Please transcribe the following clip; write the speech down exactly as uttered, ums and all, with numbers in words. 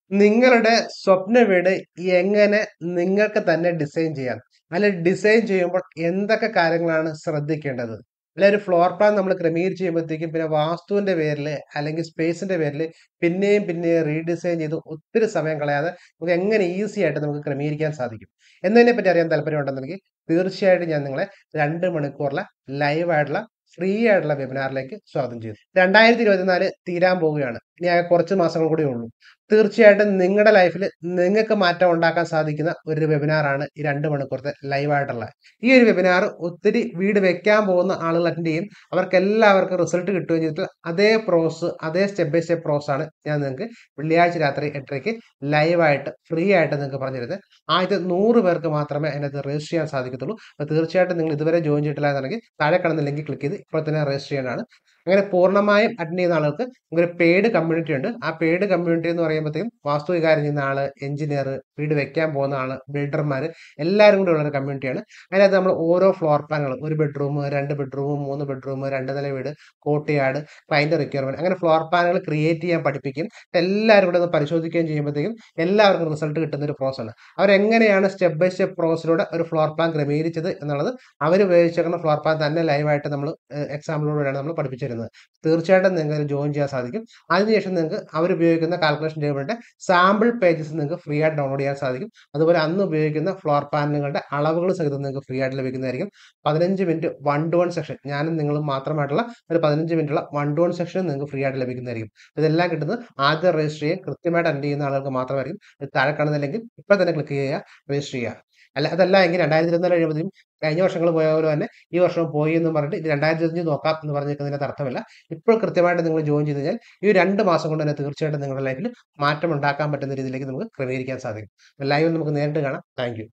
നിങ്ങളുടെ സ്വപ്ന വീട് എങ്ങനെ നിങ്ങൾക്ക് തന്നെ ഡിസൈൻ ചെയ്യാം? അല്ലെ ഡിസൈൻ ചെയ്യുമ്പോൾ എന്തൊക്കെ കാര്യങ്ങളാണ് ശ്രദ്ധിക്കേണ്ടത്? അല്ലെ ഒരു ഫ്ലോർ പ്ലാൻ നമ്മൾ ക്രമീകരിച്ച് ചെയ്യുമ്പോഴത്തേക്കും പിന്നെ വാസ്തുവിന്റെ പേരില് അല്ലെങ്കിൽ സ്പേസിന്റെ പേരില് പിന്നെയും പിന്നെയും റീഡിസൈൻ ചെയ്ത് ഒത്തിരി സമയം കളയാതെ നമുക്ക് എങ്ങനെ ഈസി ആയിട്ട് നമുക്ക് ക്രമീകരിക്കാൻ സാധിക്കും എന്നതിനെ പറ്റി അറിയാൻ താല്പര്യമുണ്ടെന്നുണ്ടെങ്കിൽ തീർച്ചയായിട്ടും ഞാൻ നിങ്ങളെ രണ്ട് മണിക്കൂറിലെ ലൈവ് ആയിട്ടുള്ള ഫ്രീ ആയിട്ടുള്ള വെബിനാറിലേക്ക് സ്വാഗതം ചെയ്യുന്നു. രണ്ടായിരത്തി ഇരുപത്തിനാല് തീരാൻ പോവുകയാണ്. ഇനി ആകെ കുറച്ച് മാസങ്ങൾ കൂടി ഉള്ളൂ. തീർച്ചയായിട്ടും നിങ്ങളുടെ ലൈഫിൽ നിങ്ങൾക്ക് മാറ്റം ഉണ്ടാക്കാൻ സാധിക്കുന്ന ഒരു വെബിനാറാണ് ഈ രണ്ട് മണിക്കൂറത്തെ ലൈവ് ആയിട്ടുള്ള ഈ ഒരു വെബിനാർ. ഒത്തിരി വീട് വെക്കാൻ പോകുന്ന ആളുകൾ അറ്റൻഡ് ചെയ്യും. അവർക്ക് എല്ലാവർക്കും റിസൾട്ട് കിട്ടുകയും ചെയ്തിട്ട് അതേ പ്രോസസ് അതേ സ്റ്റെപ്പ് ബൈ സ്റ്റെപ്പ് പ്രോസസ് ആണ് ഞാൻ നിങ്ങൾക്ക് വെള്ളിയാഴ്ച രാത്രി എട്ടരയ്ക്ക് ലൈവായിട്ട് ഫ്രീ ആയിട്ട് നിങ്ങൾക്ക് പറഞ്ഞു തരുന്നത്. ആദ്യത്തെ നൂറ് പേർക്ക് മാത്രമേ അതിനകത്ത് രജിസ്റ്റർ ചെയ്യാൻ സാധിക്കത്തുള്ളൂ. അപ്പോൾ തീർച്ചയായിട്ടും നിങ്ങൾ ഇതുവരെ ജോയിൻ ചെയ്തിട്ടില്ല എന്നുണ്ടെങ്കിൽ താഴെ കാണുന്ന ലിങ്കിൽ ക്ലിക്ക് ചെയ്ത് ഇപ്പോൾ തന്നെ രജിസ്റ്റർ ചെയ്യേണ്ടതാണ്. അങ്ങനെ പൂർണ്ണമായും അറ്റൻഡ് ചെയ്യുന്ന ആളുകൾക്ക് ഒരു പെയ്ഡ് കമ്മ്യൂണിറ്റി ഉണ്ട്. ആ പെയ്ഡ് കമ്മ്യൂണിറ്റി എന്ന് പറയുമ്പോഴത്തേക്കും വാസ്തു വികാരം ചെയ്യുന്ന ആള്, എഞ്ചിനീയർ, വീട് വെക്കാൻ പോകുന്ന ആള്, ബിൽഡർമാർ എല്ലാവരും കൂടി ഉള്ള ഒരു കമ്മ്യൂണിറ്റിയാണ്. അതിനകത്ത് നമ്മൾ ഓരോ ഫ്ലോർ പ്ലാനുകൾ, ഒരു ബെഡ്റൂം, രണ്ട് ബെഡ്റൂം, മൂന്ന് ബെഡ്റൂം, രണ്ട് നില വീട്, കോർട്ട്യാർഡ്, ക്ലയന്റ് റിക്വയർമെന്റ്, അങ്ങനെ ഫ്ലോർ പ്ലാനുകൾ ക്രിയേറ്റ് ചെയ്യാൻ പഠിപ്പിക്കും. എല്ലാവരും കൂടെ ഒന്ന് പരിശോധിക്കുകയും ചെയ്യുമ്പോഴത്തേക്കും എല്ലാവർക്കും റിസൾട്ട് കിട്ടുന്ന ഒരു പ്രോസസ് ആണ്. അവരെങ്ങനെയാണ് സ്റ്റെപ്പ് ബൈ സ്റ്റെപ്പ് പ്രോസസ്സിലൂടെ ഒരു ഫ്ലോർ പ്ലാൻ ക്രമീകരിച്ചത് എന്നുള്ളത് അവർ ഉപയോഗിച്ചിരിക്കുന്ന ഫ്ലോർ പ്ലാൻ തന്നെ ലൈവായിട്ട് നമ്മൾ എക്സാമ്പിളിലൂടെയാണ് നമ്മൾ പഠിപ്പിച്ചു തരുന്നത്. തീർച്ചയായിട്ടും നിങ്ങൾക്ക് ജോയിൻ ചെയ്യാൻ സാധിക്കും. അതിനുശേഷം നിങ്ങൾക്ക് അവരുപയോഗിക്കുന്ന കാൽക്കുലേഷൻ ടേബിളിന്റെ സാമ്പിൾ പേജസ് നിങ്ങൾക്ക് ഫ്രീ ആയിട്ട് ഡൗൺലോഡ് ചെയ്യാൻ സാധിക്കും. അതുപോലെ അന്ന് ഉപയോഗിക്കുന്ന ഫ്ലോർ പ്ലാനുകളുടെ അളവുകൾ സഹിതം നിങ്ങൾക്ക് ഫ്രീ ആയിട്ട് ലഭിക്കുന്നതായിരിക്കും. പതിനഞ്ച് minute one to one section, ഞാനും നിങ്ങളും മാത്രമായിട്ടുള്ള ഒരു പതിനഞ്ച് മിനിറ്റുള്ള വൺ ടു വൺ സെക്ഷൻ നിങ്ങൾക്ക് ഫ്രീ ആയിട്ട് ലഭിക്കുന്നതായിരിക്കും. ഇതെല്ലാം കിട്ടുന്നത് ആദ്യം രജിസ്റ്റർ ചെയ്യാൻ കൃത്യമായിട്ട് അറ്റൻഡ് ചെയ്യുന്ന ആളുകൾക്ക് മാത്രമായിരിക്കും. ഇത് താഴെ കാണുന്നില്ലെങ്കിൽ ഇപ്പോൾ തന്നെ ക്ലിക്ക് ചെയ്യുക, രജിസ്റ്റർ ചെയ്യുക. അല്ല അതല്ല എങ്കിൽ രണ്ടായിരത്തി ഇരുപത്തിനാല് കഴിയുമ്പോഴത്തേക്കും കഴിഞ്ഞ വർഷങ്ങൾ പോയ പോലെ തന്നെ ഈ വർഷം പോയി എന്ന് പറഞ്ഞിട്ട് ഇത് രണ്ടായിരത്തി ഇരുപത്തഞ്ച് നോക്കാം എന്ന് പറഞ്ഞിരിക്കുന്നതിനകത്ത് അർത്ഥമില്ല. ഇപ്പോൾ കൃത്യമായിട്ട് നിങ്ങൾ ജോയിൻ ചെയ്ത് കഴിഞ്ഞാൽ ഈ രണ്ട് മാസം കൊണ്ട് തന്നെ തീർച്ചയായിട്ടും നിങ്ങളുടെ ലൈഫിൽ മാറ്റം ഉണ്ടാക്കാൻ പറ്റുന്ന രീതിയിലേക്ക് നമുക്ക് ക്രമീകരിക്കാൻ സാധിക്കും. ലൈവ് നമുക്ക് നേരിട്ട് കാണാം. Thank U.